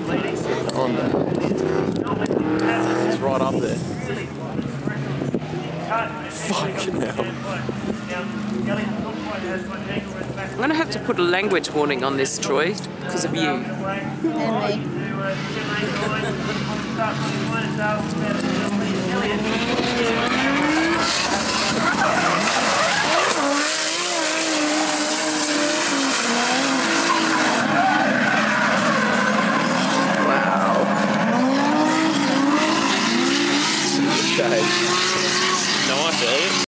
On there. It's right up there. Fucking hell. I'm going to have to put a language warning on this, Troy, because of you. And me.